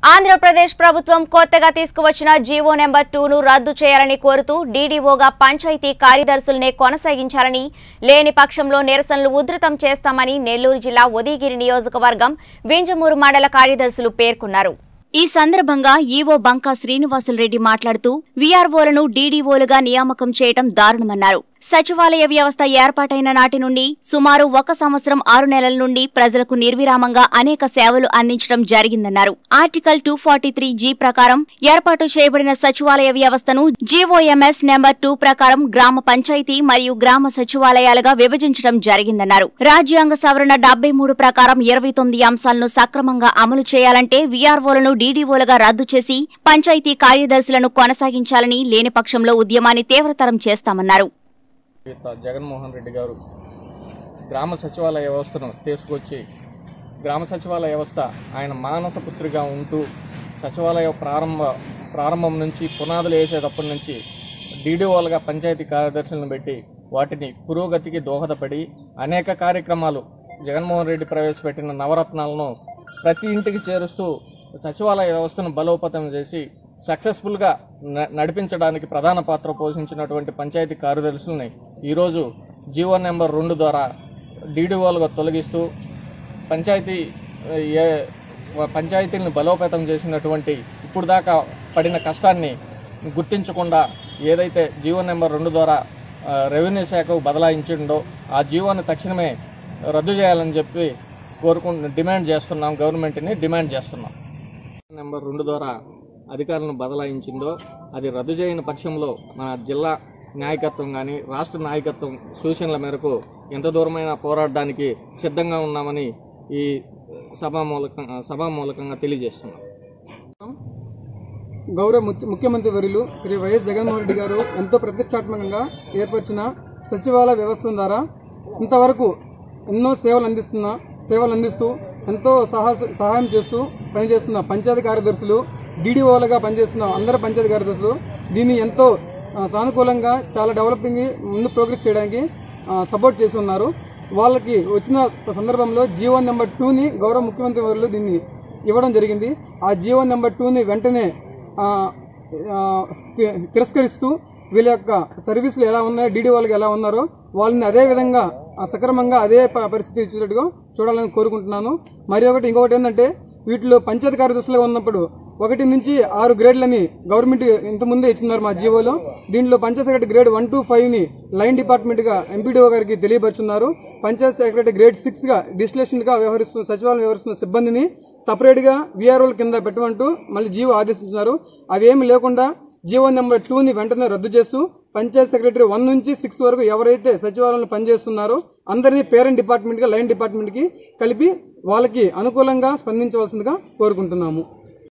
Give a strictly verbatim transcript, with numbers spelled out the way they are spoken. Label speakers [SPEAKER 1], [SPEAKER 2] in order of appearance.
[SPEAKER 1] Andhra Pradesh ప్రభుత్వం కొత్తగా తీసుకువచ్చిన జీవో నెంబర్ టూ ను రద్దు చేయాలని కోరుతూ డీడీఓగా పంచాయతీ కార్యదర్శులనే కొనసాగించాలని లేని పక్షంలో నిరసనలు ఉధృతం చేస్తామని నెల్లూరు జిల్లా ఉదయగిరి నియోజకవర్గం వింజమూరు మండల కార్యదర్శులు పేర్కొన్నారు. ఈ సందర్భంగా ఈవో బంకా శ్రీనివాసులు రెడ్డి మాట్లాడుతూ వీఆర్ఓలను డీడీఓలుగా నియామకం చేయడం దారుణమన్నారు. సచివాలయ వ్యవస్థ ఏర్పాటైన నాటి నుండి సుమారు ఒక సంవత్సరం ఆరు నెలల నుండి ప్రజలకు నిర్విరామంగా అనేక సేవలు అందించడం జరిగిందన్నారు. Article two forty three G ప్రకారం ఏర్పాటు చేయబడిన సచివాలయ వ్యవస్థను జీవోఎంఎస్ నెంబర్ టూ ప్రకారం గ్రామ పంచాయతీ మరియు గ్రామ సచివాలయాలుగా విభజించడం జరిగిందన్నారు. రాజ్యాంగ సవరణ డెబ్బై మూడు ప్రకారం ఇరవై తొమ్మిది అంశాలను సక్రమంగా అమలు చేయాలంటే వీఆర్ఓలను డీడీఓలుగా రద్దు చేసి పంచాయతీ కార్యదర్శులను కొనసాగించాలని లేని పక్షంలో ఉద్యమాన్ని తీవ్రతరం చేస్తామన్నారు.
[SPEAKER 2] జగన్మోహన్ రెడ్డి గారు గ్రామ సచివాలయ వ్యవస్థను తీసుకొచ్చి గ్రామ సచివాలయ వ్యవస్థ ఆయన మానస పుత్రిగా ఉంటూ సచివాలయ ప్రారంభ ప్రారంభం నుంచి పునాదులు వేసేటప్పటి నుంచి డీడీఓలుగా పంచాయతీ కార్యదర్శులను పెట్టి వాటిని పురోగతికి దోహదపడి అనేక కార్యక్రమాలు జగన్మోహన్ రెడ్డి ప్రవేశపెట్టిన నవరత్నాలను ప్రతి ఇంటికి చేరుస్తూ సచివాలయ వ్యవస్థను బలోపేతం చేసి సక్సెస్ఫుల్గా నడిపించడానికి ప్రధాన పాత్ర పోషించినటువంటి పంచాయతీ కార్యదర్శుల్ని ఈరోజు జీవో నెంబర్ రెండు ద్వారా డీడీఓలుగా తొలగిస్తూ పంచాయతీ ఏ పంచాయతీలను బలోపేతం చేసినటువంటి ఇప్పుడు దాకా పడిన కష్టాన్ని గుర్తించకుండా ఏదైతే జీవో నెంబర్ రెండు ద్వారా రెవెన్యూ శాఖకు బదలాయించిండో ఆ జీవోని తక్షణమే రద్దు చేయాలని చెప్పి కోరుకు డిమాండ్ చేస్తున్నాం. గవర్నమెంట్ని డిమాండ్ చేస్తున్నాం. నెంబర్ రెండు ద్వారా అధికారులను బదలాయించిందో అది రద్దు చేయని పక్షంలో మన జిల్లా నాయకత్వం కానీ రాష్ట్ర నాయకత్వం సూచనల మేరకు ఎంత దూరమైన పోరాడడానికి సిద్ధంగా ఉన్నామని ఈ సభామూలకంగా సభామూలకంగా తెలియజేస్తున్నాం.
[SPEAKER 3] గౌరవ ముఖ్యమంత్రి వర్యులు శ్రీ వైఎస్ జగన్మోహన్ రెడ్డి గారు ఎంతో ప్రతిష్టాత్మకంగా ఏర్పరిచిన సచివాలయ వ్యవస్థ ద్వారా ఇంతవరకు ఎన్నో సేవలు అందిస్తున్న సేవలు అందిస్తూ ఎంతో సహాయం చేస్తూ పనిచేస్తున్న పంచాయతీ కార్యదర్శులు, డీడీఓలుగా పనిచేస్తున్న అందరు పంచాయతీ కార్యదర్శులు దీన్ని ఎంతో సానుకూలంగా చాలా డెవలపింగ్ ముందు ప్రోగ్రెస్ చేయడానికి సపోర్ట్ చేసి ఉన్నారు. వాళ్ళకి వచ్చిన సందర్భంలో జీవో నెంబర్ టూని గౌరవ ముఖ్యమంత్రి వర్యులు దీన్ని ఇవ్వడం జరిగింది. ఆ జీవో నెంబర్ టూని వెంటనే తిరస్కరిస్తూ వీళ్ళ యొక్క సర్వీసులు ఎలా ఉన్నాయో డీడీఓలకు ఎలా ఉన్నారో వాళ్ళని అదే విధంగా సక్రమంగా అదే పరిస్థితి ఇచ్చేటట్టుగా చూడాలని కోరుకుంటున్నాను. మరి ఒకటి ఇంకొకటి ఏంటంటే వీటిలో పంచాయతీ కార్యదర్శులుగా ఉన్నప్పుడు ఒకటి నుంచి ఆరు గ్రేడ్లని గవర్నమెంట్ ఇంతకుముందే ఇచ్చినారు మా జీవోలో. దీంట్లో panchayat secretary grade one to five ని లైన్ డిపార్ట్మెంట్ గా ఎంపీడీఓ గారికి తెలియపరుచున్నారు. పంచాయతీ సెక్రటరీ గ్రేడ్ సిక్స్ గా డిస్టిలేషన్ గా వ్యవహరిస్తున్న సచివాలయం వ్యవహరిస్తున్న సిబ్బందిని సపరేట్ గా వీఆర్ఓల కింద పెట్టమంటూ మళ్ళీ జీవో ఆదేశించున్నారు. అవేమి లేకుండా జీవో నెంబర్ టూ ని వెంటనే రద్దు చేస్తూ పంచాయతీ సెక్రటరీ వన్ నుంచి సిక్స్ వరకు ఎవరైతే సచివాలయంలో పనిచేస్తున్నారో అందరినీ పేరెంట్ డిపార్ట్మెంట్ గా లైన్ డిపార్ట్మెంట్ కి కలిపి వాళ్ళకి అనుకూలంగా స్పందించవలసిందిగా కోరుకుంటున్నాము.